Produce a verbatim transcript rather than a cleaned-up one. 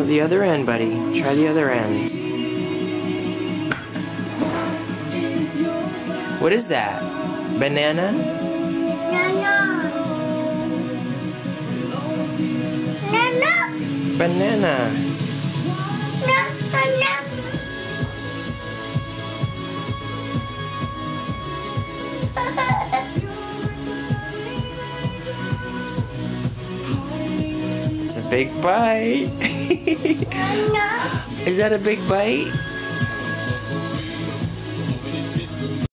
the other end, buddy. Try the other end. What is that? Banana? No, no. No, no. Banana. No, no, no. It's a big bite. No, no. Is that a big bite?